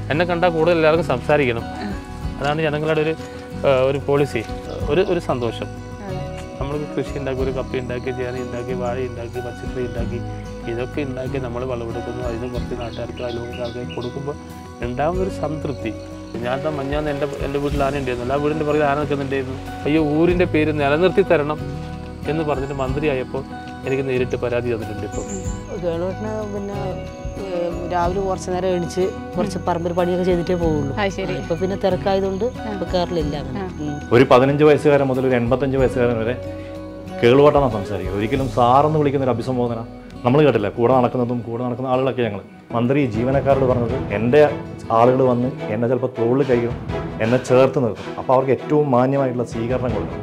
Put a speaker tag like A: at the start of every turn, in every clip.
A: എന്നെ കണ്ടാൽ കൂടുതൽ എല്ലാവർക്കും സംസാരിക്കണം. അതാണ് ജനങ്ങളുടെ ഒരു പോളിസി. ഒരു സന്തോഷം. നമ്മൾ കൃഷി ഉണ്ടാക്കി, ഒരു കപ്പ ഉണ്ടാക്കി, ചേന ഉണ്ടാക്കി, വാഴ ഉണ്ടാക്കി, പച്ചക്കറി ഉണ്ടാക്കി, ഇതൊക്കെ ഉണ്ടാക്കി നമ്മൾ വിളവെടുക്കുന്നു. അതിന് കുറച്ച് നാട്ടുകാർക്ക് അയൽവക്കക്കാർക്ക് കൊടുക്കുമ്പോൾ ഉണ്ടാകുന്നൊരു സംതൃപ്തി. ഞാൻ മഞ്ഞാന്ന് എൻ്റെ വീട്ടിൽ ആന ഉണ്ടായിരുന്നു. ആ വീടിൻ്റെ പുറകെ ആന നിൽക്കുന്നുണ്ടായിരുന്നു. അയ്യോ, ഊരിൻ്റെ പേര് നിലനിർത്തി തരണം എന്ന് പറഞ്ഞിട്ട് മന്ത്രിയായപ്പോൾ എനിക്ക് നേരിട്ട് പരാതി തന്നിട്ടുണ്ട്. ഇപ്പോൾ
B: കേളുവേട്ടന് പിന്നെ രാവിലെ കുറച്ച് നേരം എണിച്ച് കുറച്ച് പറമ്പിൽ പണിയൊക്കെ ചെയ്തിട്ടേ പോവുള്ളൂ. ഇപ്പൊ പിന്നെ തിരക്കായതുകൊണ്ട് ഇപ്പൊ കയറിലില്ല.
C: ഒരു 15 വയസ്സുകാരൻ മുതൽ ഒരു 85 വയസ്സുകാരൻ വരെ കേളുവേട്ടനാണ് സംസാരിക്കുന്നത്. ഒരിക്കലും സാറെന്ന് വിളിക്കുന്ന ഒരു അഭിസംബോധന നമ്മൾ കേട്ടില്ല. കൂടെ നടക്കുന്ന ആളുകളൊക്കെ ഞങ്ങൾ മന്ത്രി ജീവനക്കാരോട് പറഞ്ഞത്, എൻ്റെ ആളുകൾ വന്ന് എന്നെ ചിലപ്പോൾ തോളിൽ കഴിയും, എന്നെ ചേർത്ത് നിർത്തും. അപ്പോൾ അവർക്ക് ഏറ്റവും മാന്യമായിട്ടുള്ള സ്വീകരണം കൊടുക്കണം.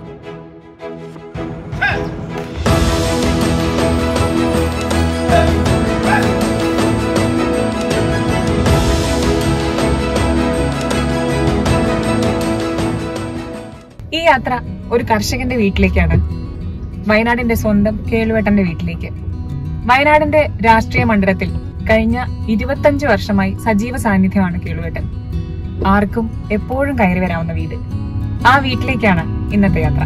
D: ഈ യാത്ര ഒരു കർഷകന്റെ വീട്ടിലേക്കാണ്. വയനാടിന്റെ സ്വന്തം കേളുവേട്ടന്റെ വീട്ടിലേക്ക്. വയനാടിന്റെ രാഷ്ട്രീയ മണ്ഡലത്തിൽ കഴിഞ്ഞ 25 വർഷമായി സജീവ സാന്നിധ്യമാണ് കേളുവേട്ടൻ. ആർക്കും എപ്പോഴും കയറി വരാവുന്ന വീട്. ആ വീട്ടിലേക്കാണ് ഇന്നത്തെ യാത്ര.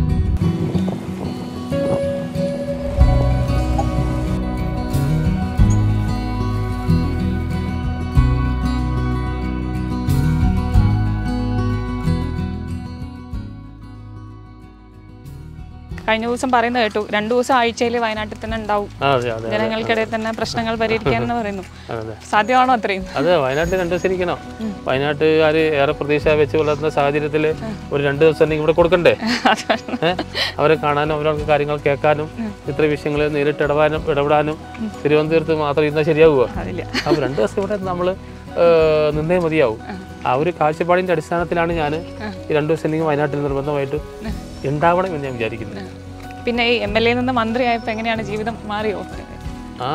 D: കഴിഞ്ഞ ദിവസം പറയുന്നത് കേട്ടു, 2 ദിവസം ആഴ്ചയിൽ വയനാട്ടിൽ തന്നെ ഉണ്ടാവും, ജനങ്ങൾക്കിടയിൽ തന്നെ പ്രശ്നങ്ങൾ പരിഹരിക്കാന്ന് പറയുന്നു. സാധ്യമാണോ അത്രയും?
A: അതെ, വയനാട്ടിൽ 2 ദിവസം ഇരിക്കണോ? വയനാട്ടുകാർ ഏറെ പ്രതീക്ഷ വെച്ച് പുലർത്തുന്ന സാഹചര്യത്തിൽ ഒരു 2 ദിവസം ഇവിടെ കൊടുക്കണ്ടേ? അവരെ കാണാനും അവരുടെ കാര്യങ്ങൾ കേൾക്കാനും ഇത്ര വിഷയങ്ങളിൽ നേരിട്ട് ഇടപെടാനും തിരുവനന്തപുരത്ത് മാത്രം ഇരുന്നാൽ ശരിയാവുക? അപ്പോൾ 2 ദിവസം ഇവിടെ നമ്മൾ നിന്നേ മതിയാവും. ആ ഒരു കാഴ്ചപ്പാടിന്റെ അടിസ്ഥാനത്തിലാണ് ഞാൻ ഈ 2 ദിവസം വയനാട്ടിൽ നിർബന്ധമായിട്ട് ഉണ്ടാവണം എന്ന് ഞാൻ വിചാരിക്കുന്നു.
D: പിന്നെ ഈ MLA നിന്ന് മന്ത്രിയായപ്പോ എങ്ങനെയാണ് ജീവിതം മാറിയോ?
A: ആ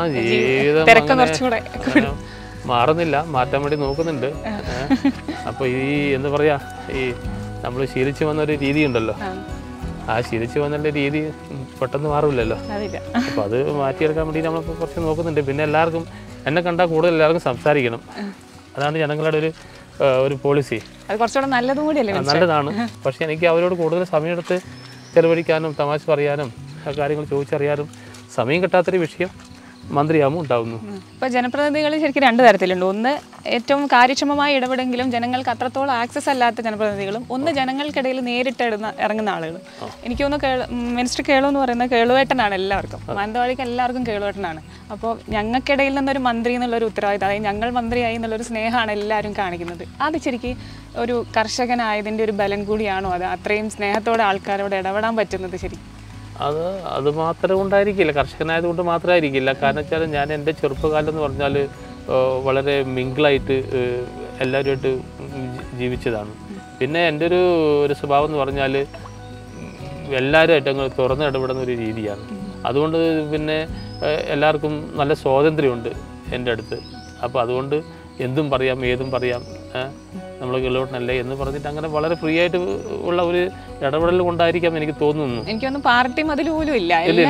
A: ജീവിതം മാറുന്നില്ല, മാറ്റാൻ വേണ്ടി നോക്കുന്നുണ്ട്. അപ്പൊ ഈ എന്താ പറയാ, ഈ നമ്മൾ ശീലിച്ചു വന്നൊരു രീതി ഉണ്ടല്ലോ, ആ ശീലിച്ചു വന്ന രീതി പെട്ടെന്ന് മാറില്ലല്ലോ. അപ്പൊ അത് മാറ്റിയെടുക്കാൻ വേണ്ടി നമ്മളിപ്പോൾ കുറച്ച് നോക്കുന്നുണ്ട്. പിന്നെ എല്ലാവർക്കും എന്നെ കണ്ടാൽ കൂടുതൽ എല്ലാവർക്കും സംസാരിക്കണം. അതാണ് ജനങ്ങളുടെ ഒരു പോളിസി.
D: അത് കുറച്ചുകൂടെ നല്ലതും കൂടിയല്ലേ?
A: നല്ലതാണ്. പക്ഷെ എനിക്ക് അവരോട് കൂടുതൽ സമയമെടുത്ത് ചെലവഴിക്കാനും തമാശ പറയാനും കാര്യങ്ങൾ ചോദിച്ചറിയാനും സമയം കിട്ടാത്തൊരു വിഷയം മന്ത്രിയാകുമ്പോൾ ഉണ്ടാവുന്നു.
D: ഇപ്പോൾ ജനപ്രതിനിധികൾ ശരിക്കും 2 തരത്തിലുണ്ട്. ഒന്ന് ഏറ്റവും കാര്യക്ഷമമായി ഇടപെടെങ്കിലും ജനങ്ങൾക്ക് അത്രത്തോളം ആക്സസ് അല്ലാത്ത ജനപ്രതിനിധികളും, ഒന്ന് ജനങ്ങൾക്കിടയിൽ നേരിട്ട് ഇറങ്ങുന്ന ആളുകളും. എനിക്ക് തോന്നുന്നു മിനിസ്റ്റർ കേളു എന്ന് പറയുന്നത് കേളുവേട്ടനാണ് എല്ലാവർക്കും. മാനന്തവാടിക്ക് എല്ലാവർക്കും കേളുവേട്ടനാണ്. അപ്പോൾ ഞങ്ങൾക്കിടയിൽ നിന്നൊരു മന്ത്രി എന്നുള്ളൊരു ഉത്തരവാദിത്തം, അതായത് ഞങ്ങൾ മന്ത്രിയായി എന്നുള്ളൊരു സ്നേഹമാണ് എല്ലാവരും കാണിക്കുന്നത്. അത് ശരിക്കും ഒരു കർഷകനായതിൻ്റെ ഒരു ബലം കൂടിയാണോ? അത് അത്രയും സ്നേഹത്തോടെ ആൾക്കാരോട് ഇടപെടാൻ പറ്റുന്നത് ശരിക്കും
A: അത് മാത്രം കൊണ്ടായിരിക്കില്ല, കർഷകനായതുകൊണ്ട് മാത്രമായിരിക്കില്ല. കാരണം വെച്ചാൽ ഞാൻ എൻ്റെ ചെറുപ്പകാലം എന്ന് പറഞ്ഞാൽ വളരെ മിങ്കിളായിട്ട് എല്ലാവരുമായിട്ട് ജീവിച്ചതാണ്. പിന്നെ എൻ്റെ ഒരു സ്വഭാവം എന്ന് പറഞ്ഞാൽ എല്ലാവരുമായിട്ട് അങ്ങ് തുറന്ന് ഇടപെടുന്ന ഒരു രീതിയാണ്. അതുകൊണ്ട് പിന്നെ എല്ലാവർക്കും നല്ല സ്വാതന്ത്ര്യമുണ്ട് എൻ്റെ അടുത്ത്. അപ്പോൾ അതുകൊണ്ട് എന്തും പറയാം, ഏതും പറയാം, നമ്മൾ കേളുവേട്ടനല്ലേ എന്ന് പറഞ്ഞിട്ട് അങ്ങനെ വളരെ ഫ്രീ ആയിട്ട് ഉള്ള ഒരു ഇടപെടൽ കൊണ്ടായിരിക്കാം എനിക്ക് തോന്നുന്നു.
D: എനിക്കൊന്നും പാർട്ടിയും അതിൽ പോലും ഇല്ല.
A: ഇല്ല,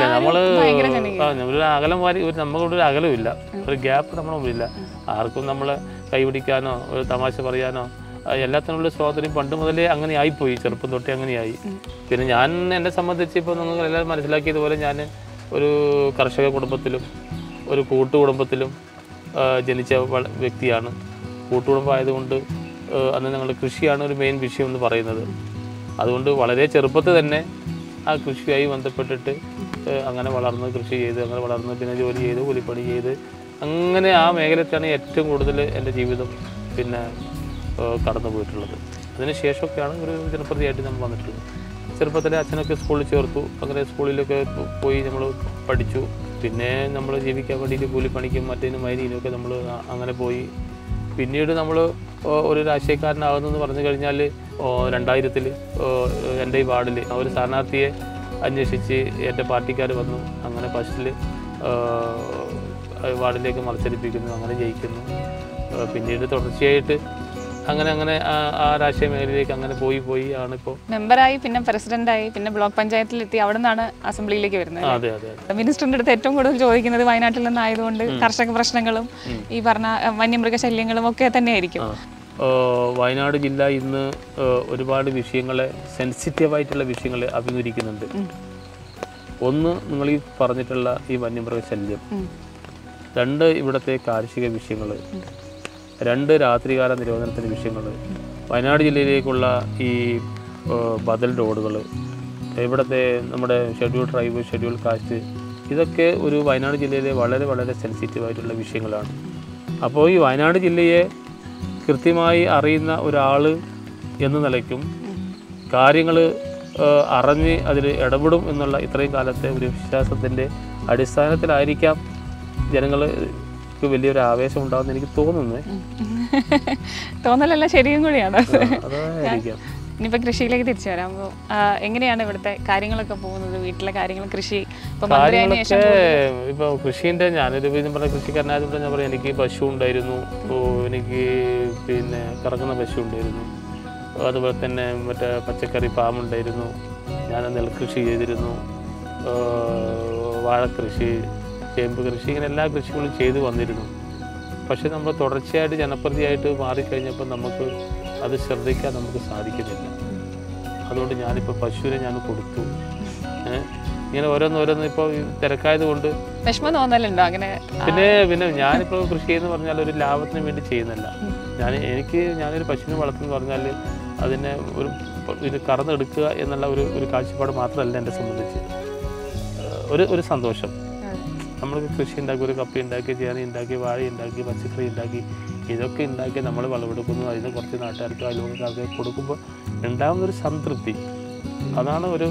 A: ഒരു അകലം നമുക്കൊരു അകലമില്ല, ഒരു ഗ്യാപ്പ് നമ്മുടെ മുമ്പിലില്ല. ആർക്കും നമ്മളെ കൈപിടിക്കാനോ ഒരു തമാശ പറയാനോ എല്ലാത്തിനുള്ള സ്വാതന്ത്ര്യം പണ്ട് മുതലേ അങ്ങനെ ആയിപ്പോയി, ചെറുപ്പം തൊട്ടേ അങ്ങനെയായി. പിന്നെ ഞാൻ എന്നെ സംബന്ധിച്ച് ഇപ്പോൾ നിങ്ങൾ എല്ലാവരും മനസ്സിലാക്കിയതുപോലെ ഞാൻ ഒരു കർഷക കുടുംബത്തിലും ഒരു കൂട്ടുകുടുംബത്തിലും ജനിച്ച വ്യക്തിയാണ്. കൂട്ടുകുടുംബമായതുകൊണ്ട് അന്ന് ഞങ്ങളുടെ കൃഷിയാണ് ഒരു മെയിൻ വിഷയം എന്ന് പറയുന്നത്. അതുകൊണ്ട് വളരെ ചെറുപ്പത്തിൽ തന്നെ ആ കൃഷിയായി ബന്ധപ്പെട്ടിട്ട് അങ്ങനെ വളർന്ന് കൃഷി ചെയ്ത് അങ്ങനെ വളർന്ന് പിന്നെ ജോലി ചെയ്ത് കൂലിപ്പണി ചെയ്ത് അങ്ങനെ ആ മേഖലയ്ക്കാണ് ഏറ്റവും കൂടുതൽ എൻ്റെ ജീവിതം പിന്നെ കടന്നു പോയിട്ടുള്ളത്. അതിനുശേഷമൊക്കെയാണ് ഒരു ജനപ്രതിയായിട്ട് നമ്മൾ വന്നിട്ടുള്ളത്. ചെറുപ്പത്തിലെ അച്ഛനൊക്കെ സ്കൂളിൽ ചേർത്തു, അങ്ങനെ സ്കൂളിലൊക്കെ പോയി നമ്മൾ പഠിച്ചു. പിന്നെ നമ്മൾ ജീവിക്കാൻ വേണ്ടിയിട്ട് കൂലിപ്പണിക്കും മറ്റേതിനും മൈനിനൊക്കെ നമ്മൾ അങ്ങനെ പോയി. പിന്നീട് നമ്മൾ ഒരു രാഷ്ട്രീയക്കാരനാകുന്നെന്ന് പറഞ്ഞു കഴിഞ്ഞാൽ 2000 എൻ്റെ ഈ വാർഡിൽ ഒരു സ്ഥാനാർത്ഥിയെ അന്വേഷിച്ച് എൻ്റെ പാർട്ടിക്കാർ വന്നു. അങ്ങനെ ഫസ്റ്റിൽ വാർഡിലേക്ക് മത്സരിപ്പിക്കുന്നു, അങ്ങനെ ജയിക്കുന്നു. പിന്നീട് തുടർച്ചയായിട്ട് അങ്ങനെ ആ രാഷ്ട്രീയ മേഖലയിലേക്ക് അങ്ങനെ പോയി ആണിപ്പോൾ മെമ്പറായി,
D: പിന്നെ പ്രസിഡന്റായി, പിന്നെ ബ്ലോക്ക് പഞ്ചായത്തിലെത്തി. അവിടെ നിന്നാണ് അസംബ്ലിയിലേക്ക് വരുന്നത്.
A: അതെ.
D: മിനിസ്റ്ററിന്റെ അടുത്ത് ഏറ്റവും കൂടുതൽ ചോദിക്കുന്നത് വയനാട്ടിൽ നിന്നായതുകൊണ്ട് കർഷക പ്രശ്നങ്ങളും ഈ പറഞ്ഞ വന്യമൃഗശല്യങ്ങളും ഒക്കെ തന്നെയായിരിക്കും.
A: വയനാട് ജില്ല ഇന്ന് ഒരുപാട് വിഷയങ്ങളെ സെൻസിറ്റീവായിട്ടുള്ള വിഷയങ്ങളെ അഭിമുഖീകരിക്കുന്നുണ്ട്. ഒന്ന് നിങ്ങൾ ഈ പറഞ്ഞിട്ടുള്ള ഈ വന്യമൃഗശല്യം, 2 ഇവിടുത്തെ കാർഷിക വിഷയങ്ങൾ, 2 രാത്രികാല നിരോധനത്തിൻ്റെ വിഷയങ്ങൾ, വയനാട് ജില്ലയിലേക്കുള്ള ഈ ബദൽ റോഡുകൾ, ഇവിടുത്തെ നമ്മുടെ ഷെഡ്യൂൾ ട്രൈബ്, ഷെഡ്യൂൾ കാസ്റ്റ്, ഇതൊക്കെ ഒരു വയനാട് ജില്ലയിലെ വളരെ വളരെ സെൻസിറ്റീവായിട്ടുള്ള വിഷയങ്ങളാണ്. അപ്പോൾ ഈ വയനാട് ജില്ലയെ കൃത്യമായി അറിയുന്ന ഒരാൾ എന്ന നിലയ്ക്കും കാര്യങ്ങൾ അറിഞ്ഞ് അതിൽ ഇടപെടും എന്നുള്ള ഇത്രയും കാലത്തെ ഒരു വിശ്വാസത്തിൻ്റെ അടിസ്ഥാനത്തിലായിരിക്കാം ജനങ്ങൾക്ക് വലിയൊരു ആവേശം ഉണ്ടാകുമെന്ന് എനിക്ക് തോന്നുന്നു.
D: തോന്നലല്ല, ശരിയും കൂടിയാണ്.
A: അതായിരിക്കാം.
D: ഇനിയിപ്പോൾ കൃഷിയിലേക്ക് തിരിച്ചു വരാം. അപ്പോൾ എങ്ങനെയാണ് ഇവിടുത്തെ കാര്യങ്ങളൊക്കെ പോകുന്നത്, വീട്ടിലെ കാര്യങ്ങൾ, കൃഷി?
A: കാര്യങ്ങളൊക്കെ ഇപ്പോൾ കൃഷീൻ്റെ ഞാനൊരു പറഞ്ഞ കൃഷിക്കാരനായതുകൊണ്ട് ഞാൻ പറയാം, എനിക്ക് പശു ഉണ്ടായിരുന്നു, എനിക്ക് പിന്നെ കറങ്ങുന്ന പശു ഉണ്ടായിരുന്നു, അതുപോലെ തന്നെ മറ്റേ പച്ചക്കറി ഫാം ഉണ്ടായിരുന്നു, ഞാൻ നെൽകൃഷി ചെയ്തിരുന്നു, വാഴക്കൃഷി, ചേമ്പ് കൃഷി, ഇങ്ങനെ എല്ലാ കൃഷികളും ചെയ്തു വന്നിരുന്നു. പക്ഷെ നമ്മൾ തുടർച്ചയായിട്ട് ജനപ്രതിയായിട്ട് മാറിക്കഴിഞ്ഞപ്പോൾ നമുക്ക് അത് ശ്രദ്ധിക്കാൻ നമുക്ക് സാധിക്കുന്നില്ല. അതുകൊണ്ട് ഞാനിപ്പോൾ പശുവിനെ ഞാൻ കൊടുത്തു. ഇങ്ങനെ ഓരോന്നോരോന്ന് ഇപ്പോൾ തിരക്കായത് കൊണ്ട്
D: വിഷമം തോന്നലുണ്ടോ അങ്ങനെ?
A: പിന്നെ ഞാനിപ്പോൾ കൃഷി എന്ന് പറഞ്ഞാൽ ഒരു ലാഭത്തിന് വേണ്ടി ചെയ്യുന്നില്ല. ഞാനൊരു പശുവിനെ വളർത്തുന്നു പറഞ്ഞാൽ അതിനെ ഇത് കറന്നെടുക്കുക എന്നുള്ള ഒരു കാഴ്ചപ്പാട് മാത്രമല്ല എന്നെ സംബന്ധിച്ച്. ഒരു സന്തോഷം. നമ്മൾ കൃഷി ഉണ്ടാക്കി, ഒരു കപ്പ ഉണ്ടാക്കി, ചേന ഉണ്ടാക്കി, വാഴ ഉണ്ടാക്കി, പച്ചക്കറി ഉണ്ടാക്കി, ഇതൊക്കെ ഉണ്ടാക്കി നമ്മൾ വിളവെടുക്കുന്നു, അതിന് കുറച്ച് നാട്ടുകാർക്ക് അയൽവക്കാർക്ക് കൊടുക്കുമ്പോൾ ഉണ്ടാകുന്നൊരു സംതൃപ്തി, അതാണ് ഒരു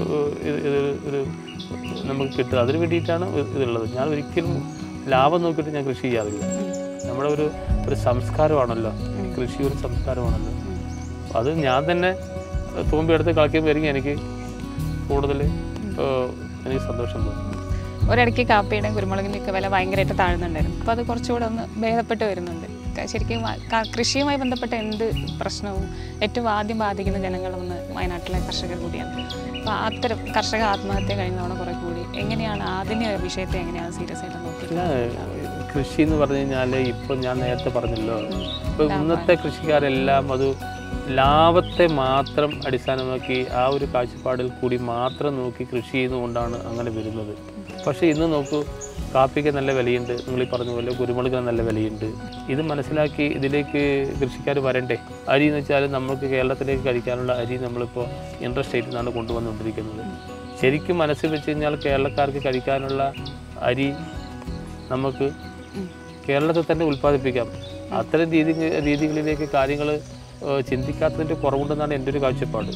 A: നമുക്ക് കിട്ടുക. അതിന് വേണ്ടിയിട്ടാണ് ഇതുള്ളത്. ഞാൻ ഒരിക്കലും ലാഭം നോക്കിയിട്ട് ഞാൻ കൃഷി ചെയ്യാറില്ല. നമ്മുടെ ഒരു സംസ്കാരമാണല്ലോ കൃഷി, ഒരു സംസ്കാരമാണല്ലോ. അത് ഞാൻ തന്നെ തൂമ്പിയെടുത്ത് കളിക്കുമ്പോഴായിരിക്കും എനിക്ക് കൂടുതൽ എനിക്ക് സന്തോഷം തോന്നും.
D: ഒരിടയ്ക്ക് കാപ്പിയുടെയും കുരുമുളകിൻ്റെയൊക്കെ വില ഭയങ്കരമായിട്ട് താഴ്ന്നുണ്ടായിരുന്നു. അപ്പോൾ അത് കുറച്ചുകൂടെ ഒന്ന് ഭേദപ്പെട്ട് വരുന്നുണ്ട്. ശരിക്കും കൃഷിയുമായി ബന്ധപ്പെട്ട എന്ത് പ്രശ്നവും ഏറ്റവും ആദ്യം ബാധിക്കുന്ന ജനങ്ങളൊന്ന് വയനാട്ടിലെ കർഷകർ കൂടിയാണ്. അപ്പോൾ അത്തരം കർഷക ആത്മഹത്യ കഴിഞ്ഞ തവണ കുറേ കൂടി. എങ്ങനെയാണ് അതിൻ്റെ വിഷയത്തെ എങ്ങനെയാണ് സീരിയസ് ആയിട്ട് നോക്കിയത്?
A: കൃഷി എന്ന് പറഞ്ഞു കഴിഞ്ഞാൽ ഇപ്പോൾ ഞാൻ നേരത്തെ പറഞ്ഞല്ലോ, ഇപ്പോൾ ഇന്നത്തെ കൃഷിക്കാരെല്ലാം അത് ലാഭത്തെ മാത്രം അടിസ്ഥാനമാക്കി ആ ഒരു കാഴ്ചപ്പാടിൽ കൂടി മാത്രം നോക്കി കൃഷി ചെയ്യുന്നതുകൊണ്ടാണ് അങ്ങനെ വരുന്നത്. പക്ഷേ ഇന്ന് നോക്കൂ, കാപ്പിക്ക് നല്ല വിലയുണ്ട്, നിങ്ങൾ ഈ പറഞ്ഞ പോലെ കുരുമുളകിന് നല്ല വിലയുണ്ട്. ഇത് മനസ്സിലാക്കി ഇതിലേക്ക് കൃഷിക്കാർ വരണ്ടേ? അരി എന്ന് വെച്ചാൽ നമുക്ക് കേരളത്തിലേക്ക് കഴിക്കാനുള്ള അരി നമ്മളിപ്പോൾ ഇൻട്രസ്റ്റ് സ്റ്റേറ്റിൽ നിന്നാണ് കൊണ്ടുവന്നുകൊണ്ടിരിക്കുന്നത്. ശരിക്കും മനസ്സിൽ വെച്ച് കഴിഞ്ഞാൽ കേരളക്കാർക്ക് കഴിക്കാനുള്ള അരി നമുക്ക് കേരളത്തിൽ തന്നെ ഉൽപ്പാദിപ്പിക്കാം. അത്തരം രീതികളിലേക്ക് കാര്യങ്ങൾ ചിന്തിക്കാത്തതിൻ്റെ കുറവുണ്ടെന്നാണ് എൻ്റെ ഒരു കാഴ്ചപ്പാട്.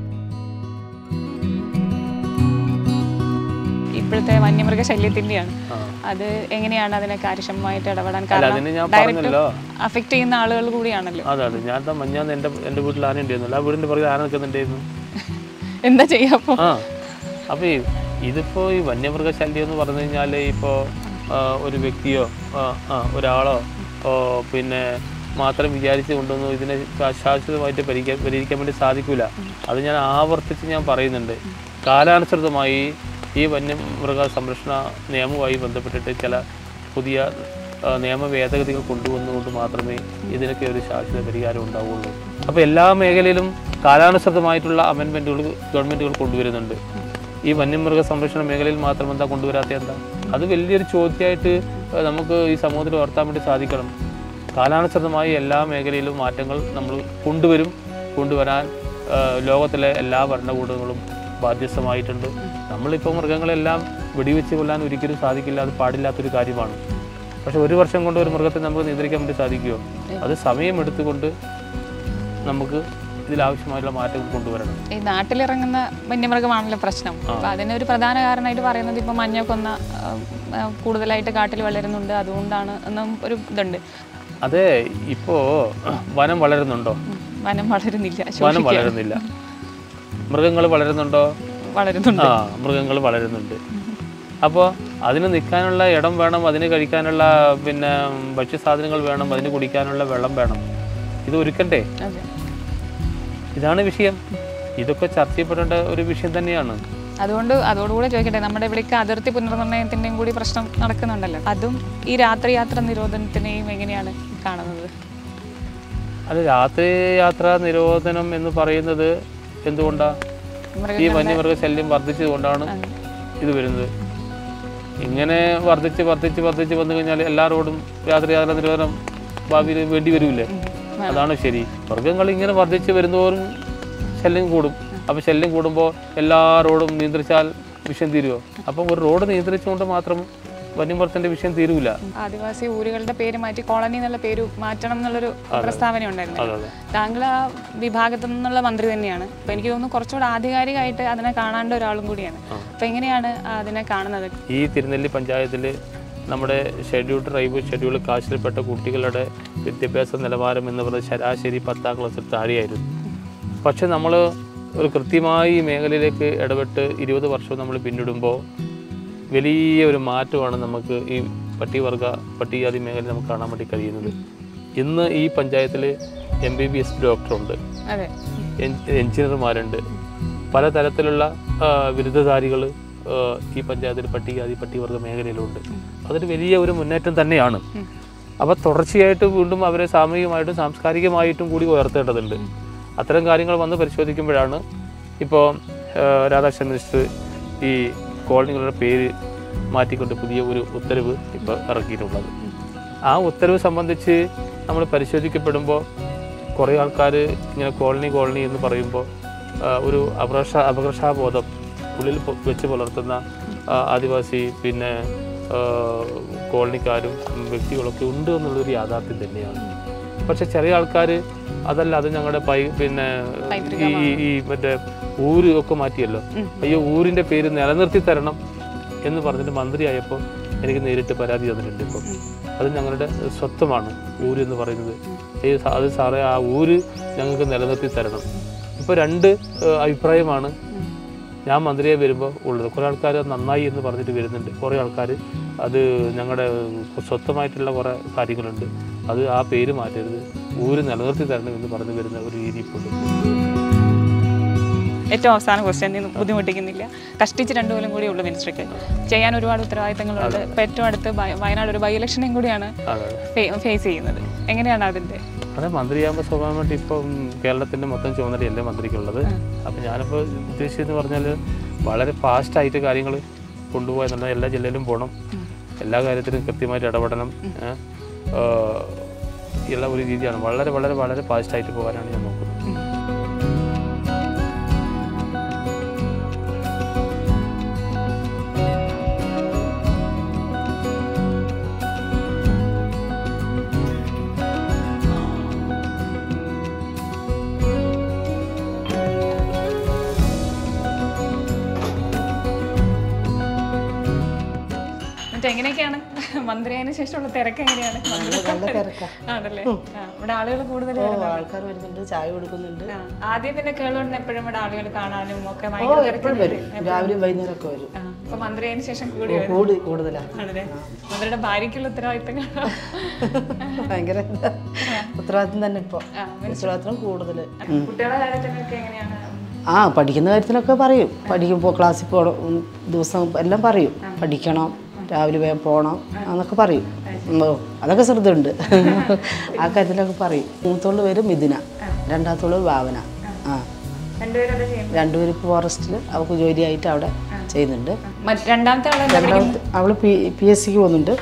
D: ഇപ്പോഴത്തെ വന്യമൃഗ ശല്യത്തിൻ്റെയാണ്. അത് എങ്ങനെയാണ് അതിനെ കാര്യക്ഷമമായിട്ട് ഇടപെടാൻ? കാരണം അഫക്റ്റ് ചെയ്യുന്ന ആളുകൾ കൂടിയാണല്ലോ.
A: അതാണ് ഞാൻ എൻ്റെ വീട്ടിൽ ആന ഉണ്ടായിരുന്നല്ലോ, ആ വീടിൻ്റെ പുറകെ ആന നിൽക്കുന്നുണ്ടായിരുന്നു.
D: എന്താ ചെയ്യാ?
A: അപ്പോൾ ഇതിപ്പോൾ ഈ വന്യമൃഗ ശല്യം എന്ന് പറഞ്ഞു കഴിഞ്ഞാൽ ഇപ്പോൾ ഒരു വ്യക്തിയോ ഒരാളോ പിന്നെ മാത്രം വിചാരിച്ച് കൊണ്ടൊന്നും ഇതിനെ ശാശ്വതമായിട്ട് പരിഹരിക്കാൻ വേണ്ടി സാധിക്കില്ല. അത് ഞാൻ ആവർത്തിച്ച് ഞാൻ പറയുന്നുണ്ട്. കാലാനുസൃതമായി ഈ വന്യമൃഗ സംരക്ഷണ നിയമവുമായി ബന്ധപ്പെട്ടിട്ട് ചില പുതിയ നിയമ ഭേദഗതികൾ കൊണ്ടുവന്നുകൊണ്ട് മാത്രമേ ഇതിനൊക്കെ ഒരു ശാശ്വത പരിഹാരം ഉണ്ടാവുകയുള്ളൂ. അപ്പോൾ എല്ലാ മേഖലയിലും കാലാനുസൃതമായിട്ടുള്ള അമെൻമെൻറ്റുകൾ ഗവൺമെൻറ്റുകൾ കൊണ്ടുവരുന്നുണ്ട്. ഈ വന്യമൃഗ സംരക്ഷണ മേഖലയിൽ മാത്രം എന്താ കൊണ്ടുവരാത്ത എന്താ? അത് വലിയൊരു ചോദ്യമായിട്ട് നമുക്ക് ഈ സമൂഹത്തിൽ ഉയർത്താൻ വേണ്ടി സാധിക്കണം. കാലാനുസൃതമായി എല്ലാ മേഖലയിലും മാറ്റങ്ങൾ നമ്മൾ കൊണ്ടുവരാൻ ലോകത്തിലെ എല്ലാ ഭരണകൂടങ്ങളും ബാധ്യസ്ഥമായിട്ടുണ്ട്. നമ്മളിപ്പോൾ മൃഗങ്ങളെല്ലാം വെടിവെച്ച് കൊല്ലാൻ ഒരിക്കലും സാധിക്കില്ല, അത് പാടില്ലാത്തൊരു കാര്യമാണ്. പക്ഷെ ഒരു വർഷം കൊണ്ട് ഒരു മൃഗത്തെ നമുക്ക് നിയന്ത്രിക്കാൻ വേണ്ടി സാധിക്കുമോ? അത് സമയമെടുത്തുകൊണ്ട് നമുക്ക് ഇതിലാവശ്യമായിട്ടുള്ള മാറ്റങ്ങൾ കൊണ്ടുവരണം. ഈ
D: നാട്ടിലിറങ്ങുന്ന വന്യമൃഗമാണല്ലോ പ്രശ്നം. അപ്പം അതിനൊരു പ്രധാന കാരണമായിട്ട് പറയുന്നത് ഇപ്പോൾ മഞ്ഞക്കൊന്ന കൂടുതലായിട്ട് കാട്ടിൽ വളരുന്നുണ്ട്, അതുകൊണ്ടാണ് എന്നും ഒരു ഇതുണ്ട്.
A: അതെ, ഇപ്പോൾ വനം വളരുന്നുണ്ടോ?
D: വനം വളരുന്നില്ല.
A: മൃഗങ്ങൾ വളരുന്നുണ്ടോ?
D: വളരുന്നുണ്ട്.
A: മൃഗങ്ങൾ വളരുന്നുണ്ട്. അപ്പോൾ അതിന് നിൽക്കാനുള്ള ഇടം വേണം, അതിന് കഴിക്കാനുള്ള പിന്നെ ഭക്ഷ്യസാധനങ്ങൾ വേണം, അതിന് കുടിക്കാനുള്ള വെള്ളം വേണം. ഇത് ഒരുക്കണ്ടേ? ഇതാണ് വിഷയം. ഇതൊക്കെ ചർച്ച ചെയ്യപ്പെടേണ്ട ഒരു വിഷയം തന്നെയാണ്.
D: അതോടുകൂടെ ചോദിക്കട്ടെ, നമ്മുടെ ഇവിടേക്ക് അതിർത്തി പുനർനിർണ്ണയത്തിൻ്റെയും കൂടി പ്രശ്നം നടക്കുന്നുണ്ടല്ലോ, അതും ഈ രാത്രി യാത്ര നിരോധനത്തിനെയും എങ്ങനെയാണ് കാണുന്നത്?
A: അത് രാത്രി യാത്രാ നിരോധനം എന്ന് പറയുന്നത് എന്തുകൊണ്ടാണ്? ഈ വന്യമൃഗശല്യം വർദ്ധിച്ചതുകൊണ്ടാണ് ഇത് വരുന്നത്. ഇങ്ങനെ വർദ്ധിച്ച് വന്നു കഴിഞ്ഞാൽ എല്ലാ റോഡും രാത്രി യാത്രാ നിരോധനം ഭാവിയിൽ വേണ്ടി വരില്ലേ? അതാണ് ശരി. മൃഗങ്ങൾ ഇങ്ങനെ വർദ്ധിച്ച് വരുന്നതോറും ശല്യം കൂടും. അപ്പോൾ ശല്യം കൂടുമ്പോൾ എല്ലാ റോഡും നിയന്ത്രിച്ചാൽ വിഷയം തീരുമോ? അപ്പം ഒരു റോഡ് നിയന്ത്രിച്ചുകൊണ്ട് മാത്രം വന്യമൃഗത്തിന്റെ വിഷയം തീരൂല.
D: ആദിവാസി ഊരുകളുടെ പേര് മാറ്റി കോളനി എന്നുള്ള പേര് മാറ്റണം എന്നുള്ളൊരു പ്രസ്താവന ഉണ്ടായിരുന്നു. താങ്കൾ ആ വിഭാഗത്തിൽ നിന്നുള്ള മന്ത്രി തന്നെയാണ്. അപ്പോൾ എനിക്ക് തോന്നുന്നു കുറച്ചുകൂടെ ആധികാരികമായിട്ട് അതിനെ കാണേണ്ട ഒരാളും കൂടിയാണ്. അപ്പോൾ എങ്ങനെയാണ് അതിനെ കാണുന്നത്?
A: ഈ തിരുനെല്ലി പഞ്ചായത്തിൽ നമ്മുടെ ഷെഡ്യൂൾഡ് ട്രൈബ് ഷെഡ്യൂൾ കാസ്റ്റിൽപ്പെട്ട കുട്ടികളുടെ വിദ്യാഭ്യാസ നിലവാരം എന്ന് പറയുന്നത് ശരാശരി 10ാം ക്ലാസ്സിൽ താഴെയായിരുന്നു. പക്ഷെ നമ്മൾ ഒരു കൃത്യമായി മേഖലയിലേക്ക് ഇടപെട്ട് 20 വർഷവും നമ്മൾ പിന്നിടുമ്പോൾ വലിയ ഒരു മാറ്റമാണ് നമുക്ക് ഈ പട്ടികജാതി മേഖലയിൽ നമുക്ക് കാണാൻ വേണ്ടി കഴിയുന്നത്. ഇന്ന് ഈ പഞ്ചായത്തിൽ MBBS ഡോക്ടറുണ്ട്, എഞ്ചിനീയർമാരുണ്ട്, പലതരത്തിലുള്ള ബിരുദധാരികൾ ഈ പഞ്ചായത്തിൽ പട്ടികവർഗ മേഖലയിലുണ്ട്. അതൊരു വലിയ ഒരു മുന്നേറ്റം തന്നെയാണ്. അപ്പോൾ തുടർച്ചയായിട്ട് വീണ്ടും അവരെ സാമൂഹികമായിട്ടും സാംസ്കാരികമായിട്ടും കൂടി ഉയർത്തേണ്ടതുണ്ട്. അത്തരം കാര്യങ്ങൾ വന്ന് പരിശോധിക്കുമ്പോഴാണ് ഇപ്പോൾ രാധാകൃഷ്ണൻ മിനിസ്റ്റർ ഈ കോളനികളുടെ പേര് മാറ്റിക്കൊണ്ട് പുതിയ ഒരു ഉത്തരവ് ഇപ്പോൾ ഇറക്കിയിട്ടുള്ളത്. ആ ഉത്തരവ് സംബന്ധിച്ച് നമ്മൾ പരിശോധിക്കപ്പെടുമ്പോൾ കുറേ ആൾക്കാർ ഇങ്ങനെ കോളനി എന്ന് പറയുമ്പോൾ ഒരു അപകർഷാബോധം ഉള്ളിൽ വെച്ച് പുലർത്തുന്ന ആദിവാസി പിന്നെ കോളനിക്കാരും വ്യക്തികളൊക്കെ ഉണ്ട് എന്നുള്ളൊരു യാഥാർത്ഥ്യം തന്നെയാണ്. പക്ഷെ ചെറിയ ആൾക്കാർ അതല്ല, അത് ഞങ്ങളുടെ പിന്നെ ഈ മറ്റേ ഊര് ഒക്കെ മാറ്റിയല്ലോ, അയ്യോ ഊരിൻ്റെ പേര് നിലനിർത്തി തരണം എന്ന് പറഞ്ഞിട്ട് മന്ത്രിയായപ്പോൾ എനിക്ക് നേരിട്ട് പരാതി തന്നിട്ടുണ്ട്. ഇപ്പം അത് ഞങ്ങളുടെ സ്വത്വമാണ് ഊര് എന്ന് പറയുന്നത്. അത് സാറേ ആ ഊര് ഞങ്ങൾക്ക് നിലനിർത്തി തരണം. ഇപ്പോൾ 2 അഭിപ്രായമാണ് ഞാൻ മന്ത്രിയായി വരുമ്പോൾ ഉള്ളത്. കുറേ ആൾക്കാർ നന്നായി എന്ന് പറഞ്ഞിട്ട് വരുന്നുണ്ട്, കുറേ ആൾക്കാർ അത് ഞങ്ങളുടെ സ്വന്തമായിട്ടുള്ള കുറേ കാര്യങ്ങളുണ്ട്, അത് ആ പേര് മാറ്റരുത്, ഊര് നിലനിർത്തി തരണം എന്ന് പറഞ്ഞു വരുന്ന ഒരു രീതി ഇപ്പോൾ ഉണ്ട്.
D: ഏറ്റവും അവസാന ക്വസ്റ്റ്യൻ, ബുദ്ധിമുട്ടിക്കുന്നില്ല. കഷ്ടിച്ച് 2 കൊല്ലം കൂടി ഉള്ളു മിനിസ്റ്റർക്ക് ചെയ്യാൻ, ഒരുപാട് ഉത്തരവാദിത്തങ്ങളുണ്ട്. ഇപ്പോൾ ഏറ്റവും അടുത്ത് വയനാട് ഒരു ബൈ ഇലക്ഷനും കൂടിയാണ് ഫേസ് ചെയ്യുന്നത്. എങ്ങനെയാണ് അതിൻ്റെ?
A: അതെ, മന്ത്രിയാകുമ്പോൾ സ്വാഭാവികമായിട്ട് ഇപ്പം കേരളത്തിൻ്റെ മൊത്തം ചുമതലയല്ലേ മന്ത്രിക്കുള്ളത്. അപ്പം ഞാനിപ്പോൾ ഉദ്ദേശിച്ചതെന്ന് പറഞ്ഞാൽ വളരെ ഫാസ്റ്റായിട്ട് കാര്യങ്ങൾ കൊണ്ടുപോയെന്നുള്ള എല്ലാ ജില്ലയിലും പോകണം, എല്ലാ കാര്യത്തിലും കൃത്യമായിട്ട് ഇടപെടണം ഉള്ള ഒരു രീതിയാണ്. വളരെ വളരെ വളരെ ഫാസ്റ്റായിട്ട് പോകാനാണ് ഞാൻ നോക്കുന്നത്.
D: എങ്ങനെയൊക്കെയാണ് മന്ത്രിയായതിനു ശേഷമുള്ള തിരക്ക്? എങ്ങനെയാണ്? ആണല്ലേ, ഇവിടെ ആളുകൾ കൂടുതൽ
B: ആൾക്കാർ വരുന്നുണ്ട്, ചായ കൊടുക്കുന്നുണ്ട്.
D: ആദ്യം പിന്നെ കേരളം എപ്പോഴും ഇവിടെ ആളുകൾ കാണാനും ഒക്കെ
B: രാവിലെ വൈകുന്നേരം ഒക്കെ വരും.
D: അപ്പൊ മന്ത്രിയായതിനു ശേഷം
B: കൂടുതലാണ്.
D: അവരുടെ ഭാര്യയ്ക്കുള്ള ഉത്തരവാദിത്തങ്ങൾ
B: ഭയങ്കര ഉത്തരവാദിത്തം തന്നെ. ഇപ്പൊ ഉത്തരവാദിത്തം കൂടുതൽ.
D: കുട്ടികളുടെ കാര്യത്തിലൊക്കെ എങ്ങനെയാണ്?
B: പഠിക്കുന്ന കാര്യത്തിലൊക്കെ പറയും. പഠിക്കുമ്പോൾ ക്ലാസ്സിൽ പോകണം, ദിവസം എല്ലാം പറയും, പഠിക്കണം, രാവിലെ വേഗം പോകണം എന്നൊക്കെ പറയും. അതൊക്കെ ശ്രദ്ധയുണ്ട്. ആ കാര്യത്തിലൊക്കെ പറയും. മൂത്തോള് പേര് മിഥുന, രണ്ടാമത്തോള് ഭാവന. രണ്ടുപേരും ഫോറസ്റ്റിൽ അവൾക്ക് ജോലിയായിട്ട് അവിടെ ചെയ്യുന്നുണ്ട്. അവള് PSCക്ക് പോകുന്നുണ്ട്.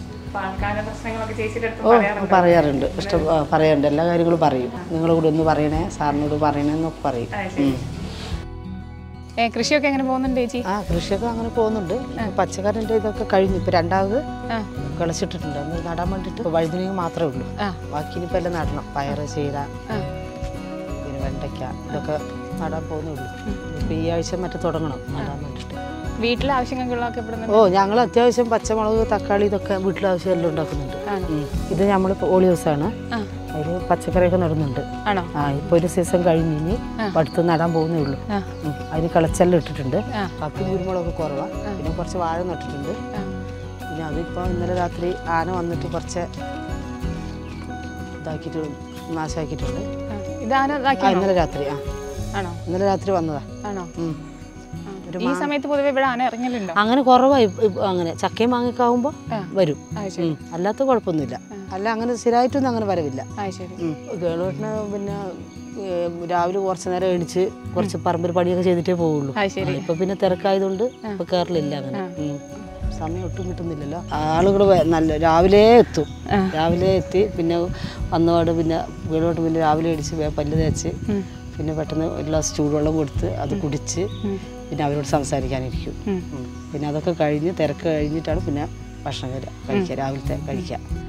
B: പറയാറുണ്ട്, ഇഷ്ടം പറയാറുണ്ട്. എല്ലാ കാര്യങ്ങളും പറയും. നിങ്ങളുടെ കൂടെ ഒന്ന് പറയണേ, സാറിനോട് പറയണേ എന്നൊക്കെ പറയും.
D: കൃഷിയൊക്കെ എങ്ങനെ പോകുന്നുണ്ട് ചേച്ചി?
B: കൃഷിയൊക്കെ അങ്ങനെ പോകുന്നുണ്ട്. പച്ചക്കറിൻ്റെ ഇതൊക്കെ കഴിഞ്ഞു. ഇപ്പൊ 2ാമത് കിളച്ചിട്ടിട്ടുണ്ട്. അന്ന് നടാൻ വേണ്ടിട്ട് വഴുതനങ്ങ മാത്രമേ ഉള്ളൂ. ബാക്കി ഇനിയിപ്പോൾ എല്ലാം നടണം. പയറ്, ചീര, പിന്നെ വെണ്ടയ്ക്ക ഇതൊക്കെ നടാൻ പോകുന്നുള്ളൂ. ഇപ്പൊ ഈ ആഴ്ച മറ്റേ തുടങ്ങണം നടാൻ വേണ്ടിട്ട്.
D: വീട്ടിലെ ആവശ്യങ്ങൾക്കുള്ളതൊക്കെ?
B: ഞങ്ങൾ അത്യാവശ്യം പച്ചമുളക്, തക്കാളി ഇതൊക്കെ വീട്ടിലെ ആവശ്യം എല്ലാം ഉണ്ടാക്കുന്നുണ്ട്. ഇത് നമ്മൾ ഓളി ഹൗസാണ്. അതിൽ പച്ചക്കറിയൊക്കെ നടുന്നുണ്ട്. ഇപ്പൊ ഒരു സീസൺ കഴിഞ്ഞ് ഇനി അടുത്ത് നടാൻ പോകുന്നേ ഉള്ളൂ. അതിന് കളച്ചെല്ലാം ഇട്ടിട്ടുണ്ട്. കപ്പയും കുരുമുളകൊക്കെ കുറവാണ്. പിന്നെ കുറച്ച് വാഴ നട്ടിട്ടുണ്ട്. പിന്നെ അതിപ്പോൾ ഇന്നലെ രാത്രി ആന വന്നിട്ട് കുറച്ച് ഇതാക്കിയിട്ട് നാശാക്കിയിട്ടുണ്ട്.
D: ഇന്നലെ
B: രാത്രി ഇന്നലെ രാത്രി വന്നതാ.
D: ഈ സമയത്ത് പൊതുവെ ഇവിടെ ആന ഇറങ്ങലുണ്ടോ?
B: അങ്ങനെ കുറവായി. അങ്ങനെ ചക്കയും മാങ്ങയൊക്കെ ആകുമ്പോൾ വരും, അല്ലാത്ത കുഴപ്പമൊന്നുമില്ല. അല്ല അങ്ങനെ സ്ഥിരമായിട്ടൊന്നും അങ്ങനെ വരവില്ല. കേളുവെട്ടിന് പിന്നെ രാവിലെ കുറച്ച് നേരം എണിച്ച് കുറച്ച് പറമ്പിൽ പണിയൊക്കെ ചെയ്തിട്ടേ പോവുള്ളൂ. ഇപ്പൊ പിന്നെ തിരക്കായതുകൊണ്ട് ഇപ്പൊ കയറലില്ല അങ്ങനെ. സമയം ഒട്ടും കിട്ടുന്നില്ലല്ലോ. ആളുകൾ നല്ല രാവിലെ എത്തും. രാവിലെ എത്തി പിന്നെ വന്നപാട് പിന്നെ വീടോട്ട് പിന്നെ രാവിലെ അടിച്ച് പല്ല് തേച്ച് പിന്നെ പെട്ടെന്ന് ഒരു ഗ്ലാസ് ചൂടുവെള്ളം കൊടുത്ത് അത് കുടിച്ച് പിന്നെ അവരോട് സംസാരിക്കാനിരിക്കും. പിന്നെ അതൊക്കെ കഴിഞ്ഞ് തിരക്ക് കഴിഞ്ഞിട്ടാണ് പിന്നെ ഭക്ഷണം കഴിക്കുക, രാവിലത്തെ കഴിക്കുക.